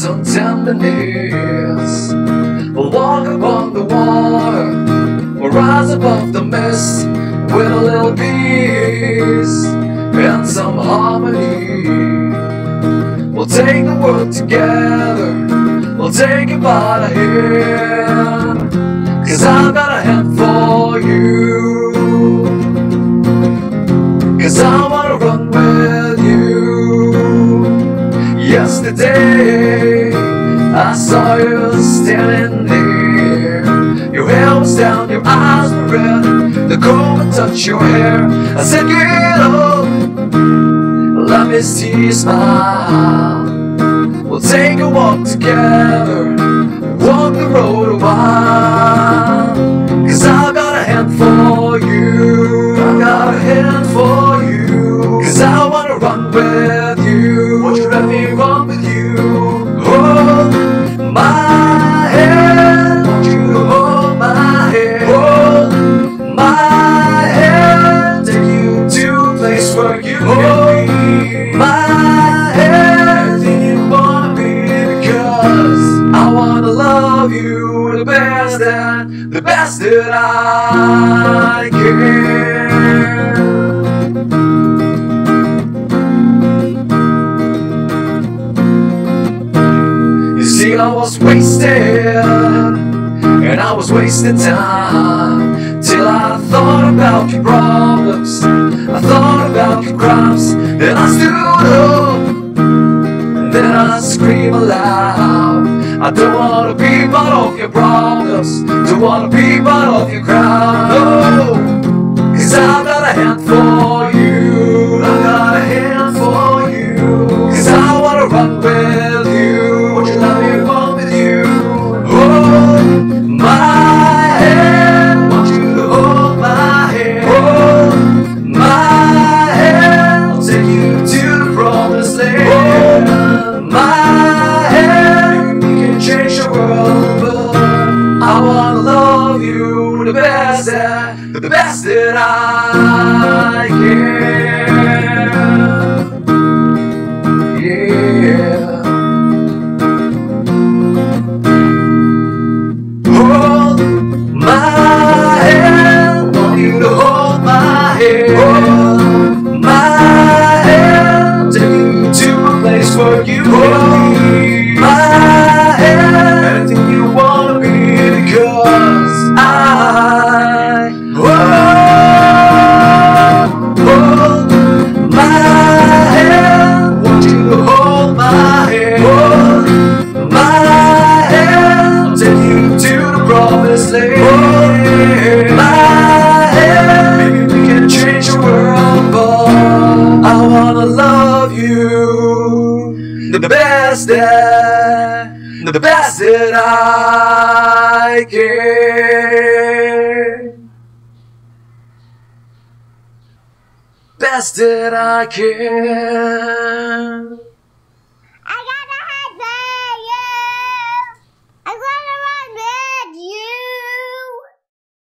some tenderness. We'll walk upon the water, we'll rise above the mist with a little peace and some harmony. We'll take the world together, we'll take it by the hand, 'cause I've got a hand for you, 'cause I wanna run with you. Yesterday I saw you standing there. Your hair was down, your eyes were red, the cold would touch your hair. I said, get up, let me see you smile. We'll take a walk together, walk the road a while, 'cause I've got a hand for you, I've got a hand for you, 'cause I wanna run with you. Won't you let me run with you? Hold my hand, want you to hold my hand. Hold my hand, take you to a place where you can be. My hand, anything you wanna be, because I wanna love you the best that I can. You see, I was wasted, and I was wasting time, till I thought about your problems, I thought about your crimes. Then I stood up, and then I screamed aloud. I don't wanna be part of your problems, don't wanna be part of your crowd, no, 'cause I've got a hand for you, I've got a hand for you, 'cause I wanna run with you. Won't you let me run with you? Hold my hand, want you to hold my hand. Hold my hand, I'll take you to the promised land. Hold my hand, we can change the world, but I wanna love you the best that I can. Yeah. Hold my hand, want you to hold my hand. Hold my hand, take you to a place where you can be. My hand, anything you wanna be, because I hold my hand, want you to hold my hand. Hold my hand, I'll take you to the promised land. Hold my hand, maybe we can change the world, but I wanna love you the best that I can. Best that I can.